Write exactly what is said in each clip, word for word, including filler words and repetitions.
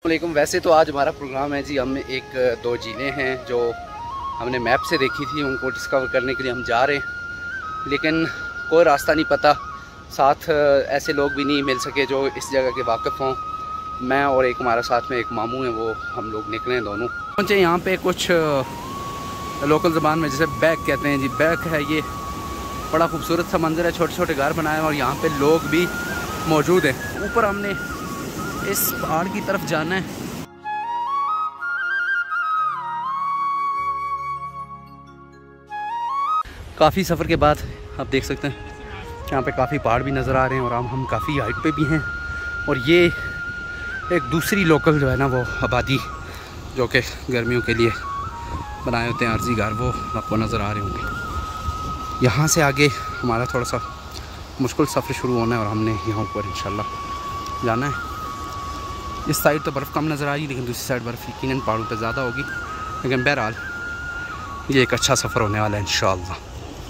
अस्सलामुअलैकुम। वैसे तो आज हमारा प्रोग्राम है जी, हम एक दो झीलें हैं जो हमने मैप से देखी थी, उनको डिस्कवर करने के लिए हम जा रहे हैं, लेकिन कोई रास्ता नहीं पता। साथ ऐसे लोग भी नहीं मिल सके जो इस जगह के वाकिफ़ हों। मैं और एक हमारा साथ में एक मामू हैं, वो हम लोग निकले हैं दोनों। पहुँचे यहाँ पे कुछ लोकल ज़बान में जैसे बैक कहते हैं जी, बैक है ये। बड़ा खूबसूरत सा मंज़र है, छोटे छोटे घर बनाए हैं और यहाँ पे लोग भी मौजूद हैं। ऊपर हमने इस पहाड़ की तरफ जाना है। काफ़ी सफ़र के बाद आप देख सकते हैं यहाँ पे काफ़ी पहाड़ भी नज़र आ रहे हैं और हम हम काफ़ी हाइट पे भी हैं। और ये एक दूसरी लोकल जो है ना वो आबादी जो कि गर्मियों के लिए बनाए होते हैं अर्जी घर, वो आपको नज़र आ रहे होंगे। यहाँ से आगे हमारा थोड़ा सा मुश्किल सफ़र शुरू होना है और हमने यहाँ ऊपर इंशाल्लाह जाना है। इस साइड तो बर्फ़ कम नज़र आ रही है, लेकिन दूसरी साइड बर्फ़ यकीनन पहाड़ों पे ज़्यादा होगी। लेकिन बहरहाल ये एक अच्छा सफ़र होने वाला है इंशाल्लाह।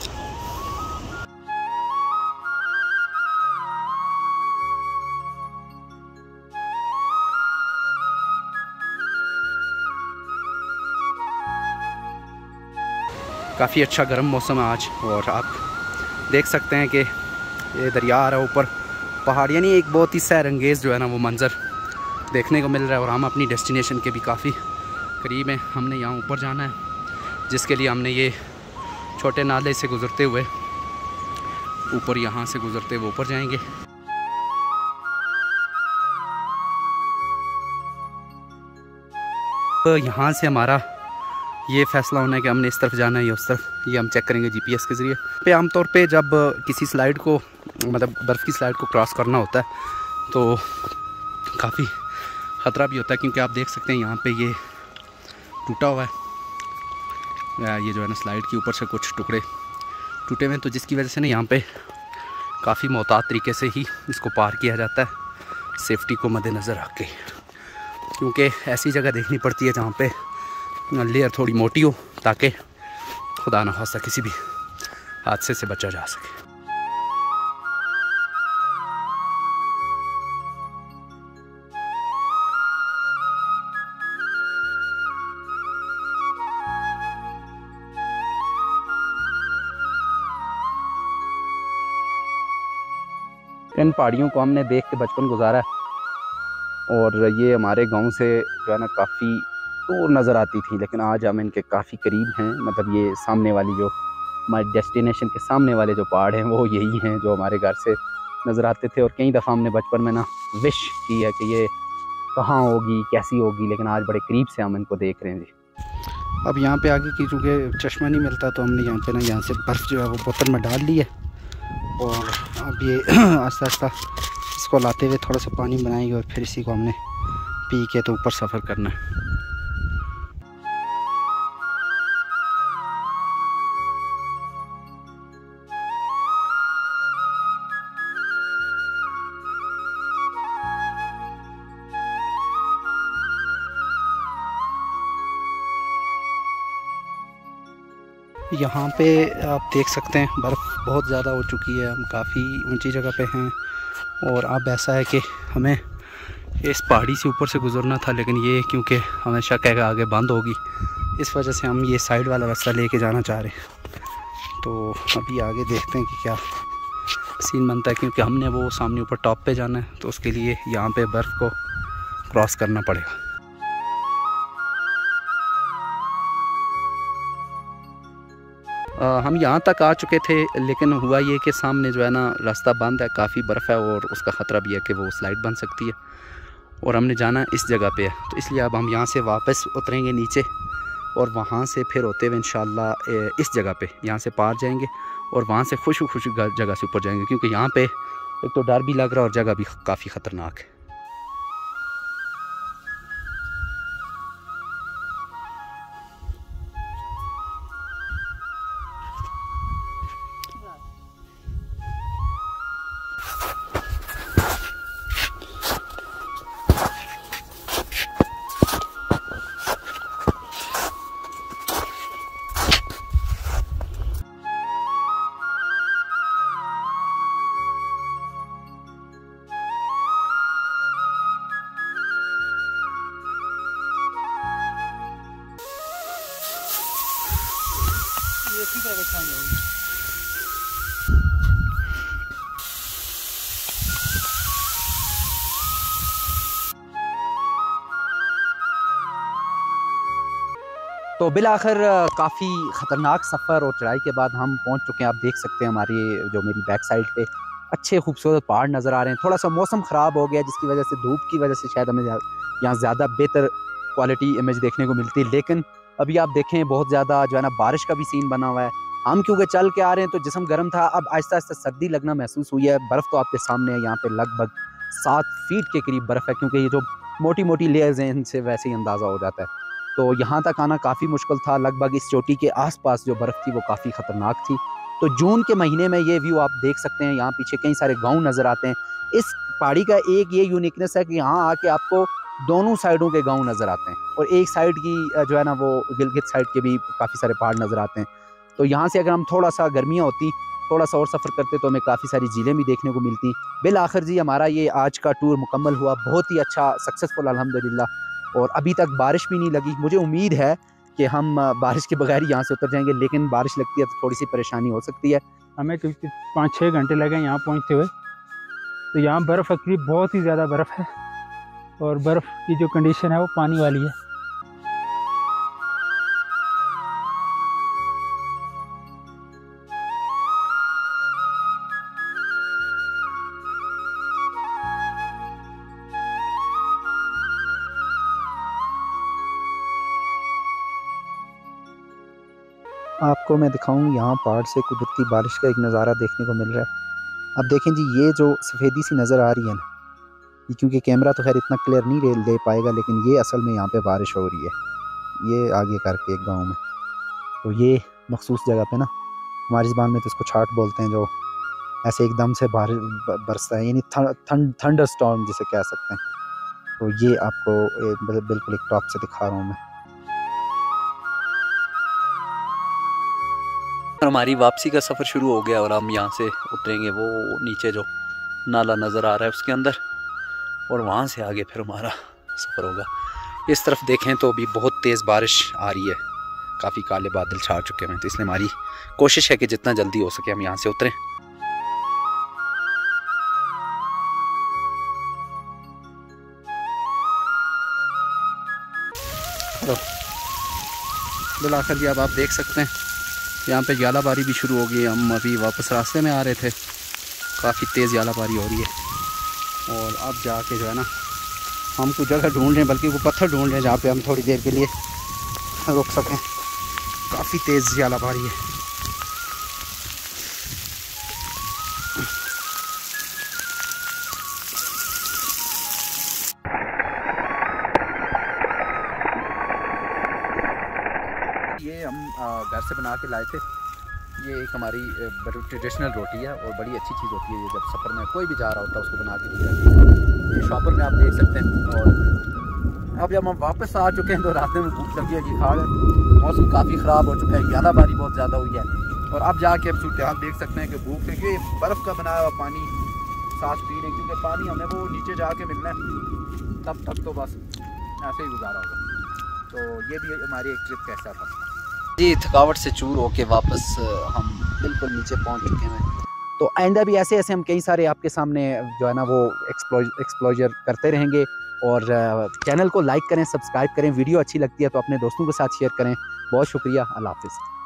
काफ़ी अच्छा गर्म मौसम है आज और आप देख सकते हैं कि ये दरिया आ रहा है ऊपर पहाड़, यानी एक बहुत ही सैरंगेज़ जो है ना वो मंज़र देखने को मिल रहा है। और हम अपनी डेस्टिनेशन के भी काफ़ी करीब हैं। हमने यहाँ ऊपर जाना है, जिसके लिए हमने ये छोटे नाले से गुज़रते हुए ऊपर, यहाँ से गुज़रते हुए ऊपर जाएंगे। तो यहाँ से हमारा ये फ़ैसला होना है कि हमने इस तरफ जाना है या उस तरफ, ये हम चेक करेंगे जीपीएस के ज़रिए। पे आमतौर पे जब किसी स्लाइड को, मतलब बर्फ़ की स्लाइड को क्रॉस करना होता है तो काफ़ी ख़तरा भी होता है, क्योंकि आप देख सकते हैं यहाँ पे ये टूटा हुआ है। ये जो है ना स्लाइड के ऊपर से कुछ टुकड़े टूटे हुए हैं, तो जिसकी वजह से ना यहाँ पे काफ़ी मोहतात तरीके से ही इसको पार किया जाता है, सेफ्टी को मद्देनज़र रख के, क्योंकि ऐसी जगह देखनी पड़ती है जहाँ पे लेयर थोड़ी मोटी हो, ताकि खुदा न खास्ता किसी भी हादसे से बचा जा सके। इन पहाड़ियों को हमने देख के बचपन गुजारा है और ये हमारे गांव से जो है ना काफ़ी दूर नज़र आती थी, लेकिन आज हम इनके काफ़ी करीब हैं। मतलब ये सामने वाली जो हमारे डेस्टिनेशन के सामने वाले जो पहाड़ हैं वो यही हैं जो हमारे घर से नज़र आते थे। और कई दफ़ा हमने बचपन में ना विश की है कि ये कहाँ होगी, कैसी होगी, लेकिन आज बड़े करीब से हम इनको देख रहे हैं जी। अब यहाँ पे आगे की चूँकि चश्मा नहीं मिलता, तो हमने यहाँ पे ना यहाँ से बर्फ़ जो है वो बोतल में डाल ली है और अब ये आस्ता आस्ता इसको लाते हुए थोड़ा सा पानी बनाएंगे और फिर इसी को हमने पी के तो ऊपर सफ़र करना है। यहाँ पे आप देख सकते हैं बर्फ़ बहुत ज़्यादा हो चुकी है, हम काफ़ी ऊंची जगह पे हैं और अब ऐसा है कि हमें इस पहाड़ी से ऊपर से गुज़रना था, लेकिन ये क्योंकि हमें शक है कि आगे बंद होगी, इस वजह से हम ये साइड वाला रास्ता लेके जाना चाह रहे हैं। तो अभी आगे देखते हैं कि क्या सीन बनता है, क्योंकि हमने वो सामने ऊपर टॉप पे जाना है, तो उसके लिए यहाँ पे बर्फ़ को क्रॉस करना पड़ेगा। आ, हम यहाँ तक आ चुके थे, लेकिन हुआ ये कि सामने जो है ना रास्ता बंद है, काफ़ी बर्फ़ है और उसका ख़तरा भी है कि वो स्लाइड बन सकती है और हमने जाना इस जगह पे है। तो इसलिए अब हम यहाँ से वापस उतरेंगे नीचे और वहाँ से फिर होते हुए इंशाल्लाह इस जगह पे यहाँ से पार जाएंगे और वहाँ से खुश खुश जगह से ऊपर जाएंगे, क्योंकि यहाँ पे एक तो डर भी लग रहा है और जगह भी काफ़ी ख़तरनाक है। इसी तरह बैठाएंगे। तो बिल आखिर काफ़ी ख़तरनाक सफ़र और चढ़ाई के बाद हम पहुंच चुके हैं। आप देख सकते हैं हमारी जो मेरी बैक साइड पे अच्छे खूबसूरत पहाड़ नज़र आ रहे हैं। थोड़ा सा मौसम ख़राब हो गया जिसकी वजह से धूप की वजह से शायद हमें यहाँ ज़्यादा बेहतर क्वालिटी इमेज देखने को मिलती है, लेकिन अभी आप देखें बहुत ज़्यादा जो है ना बारिश का भी सीन बना हुआ है। हम क्योंकि चल के आ रहे हैं तो जिस्म गर्म था, अब आहिस्ता आहिस्ता सर्दी लगना महसूस हुई है। बर्फ़ तो आपके सामने है, यहाँ पे लगभग सात फीट के करीब बर्फ़ है, क्योंकि ये जो मोटी मोटी लेयर्स हैं इनसे वैसे ही अंदाज़ा हो जाता है। तो यहाँ तक आना काफ़ी मुश्किल था। लगभग इस चोटी के आसपास जो बर्फ़ थी वो काफ़ी ख़तरनाक थी। तो जून के महीने में ये व्यू आप देख सकते हैं। यहाँ पीछे कई सारे गांव नज़र आते हैं। इस पहाड़ी का एक ये यूनिकनेस है कि यहाँ आके आपको दोनों साइडों के गांव नज़र आते हैं, और एक साइड की जो है ना वो गिलगित साइड के भी काफ़ी सारे पहाड़ नज़र आते हैं। तो यहाँ से अगर हम थोड़ा सा गर्मियाँ होती, थोड़ा सा और सफ़र करते तो हमें काफ़ी सारी झीलें भी देखने को मिलती। बिल आखिर जी हमारा ये आज का टूर मुकम्मल हुआ, बहुत ही अच्छा सक्सेसफुल अल्हम्दुलिल्लाह। और अभी तक बारिश भी नहीं लगी। मुझे उम्मीद है कि हम बारिश के बगैर यहाँ से उतर जाएंगे, लेकिन बारिश लगती है तो थोड़ी सी परेशानी हो सकती है। हमें क्योंकि पाँच छः घंटे लगे यहाँ पहुँचते हुए। तो यहाँ बर्फ़ करीब बहुत ही ज़्यादा बर्फ़ है, और बर्फ़ की जो कंडीशन है वो पानी वाली है। आपको मैं दिखाऊं यहाँ पहाड़ से कुदरती बारिश का एक नज़ारा देखने को मिल रहा है। अब देखें जी, ये जो सफ़ेदी सी नज़र आ रही है ना, ये क्योंकि कैमरा तो खैर इतना क्लियर नहीं ले पाएगा, लेकिन ये असल में यहाँ पे बारिश हो रही है। ये आगे करके एक गांव में, तो ये मखसूस जगह पे ना, हमारी ज़बान में तो इसको छाट बोलते हैं, जो ऐसे एकदम से बारिश बरसता है, यानी थंडर स्टॉर्म जिसे कह सकते हैं। तो ये आपको बिल्कुल एक टॉप से दिखा रहा हूँ मैं। हमारी वापसी का सफ़र शुरू हो गया और हम यहाँ से उतरेंगे वो नीचे जो नाला नज़र आ रहा है उसके अंदर, और वहाँ से आगे फिर हमारा सफ़र होगा। इस तरफ देखें तो अभी बहुत तेज़ बारिश आ रही है, काफ़ी काले बादल छा चुके हैं, तो इसलिए हमारी कोशिश है कि जितना जल्दी हो सके हम यहाँ से उतरें। हेलो बिल आखिर जी, अब आप देख सकते हैं यहाँ पे यालाबारी भी शुरू हो गई। हम अभी वापस रास्ते में आ रहे थे, काफ़ी तेज़ यालाबारी हो रही है, और अब जाके जो है ना हम कुछ जगह ढूंढ रहे हैं, बल्कि वो पत्थर ढूंढ रहे हैं जहाँ पे हम थोड़ी देर के लिए रुक सकें। काफ़ी तेज़ यालाबारी है। ये हम घर से बना के लाए थे। ये एक हमारी बड़ी ट्रेडिशनल रोटी है और बड़ी अच्छी चीज़ होती है। ये जब सफ़र में कोई भी जा रहा होता है उसको बना के दी जाती है। ये शॉपर में आप देख सकते हैं। और अब जब हम वापस आ चुके हैं तो रास्ते में भूख लगी है कि खा गए। मौसम काफ़ी ख़राब हो चुका है, यालाबारी बहुत ज़्यादा हुई है, और अब जाके अब सूरत हाल देख सकते हैं कि भूख से ये बर्फ़ का बनाया हुआ पानी सांस पी रहे, क्योंकि पानी हमें वो नीचे जाके मिलना है, तब तक तो बस ऐसे ही गुजारा होगा। तो ये भी हमारी एक ट्रिप कैसा था जी। थकावट से चूर होके वापस हम बिल्कुल नीचे पहुंच चुके हैं। तो आइंदा भी ऐसे ऐसे हम कई सारे आपके सामने जो है ना वो एक्सप्लोज एक्सप्लोजर करते रहेंगे। और चैनल को लाइक करें, सब्सक्राइब करें, वीडियो अच्छी लगती है तो अपने दोस्तों के साथ शेयर करें। बहुत शुक्रिया, अल्लाह हाफ़िज़।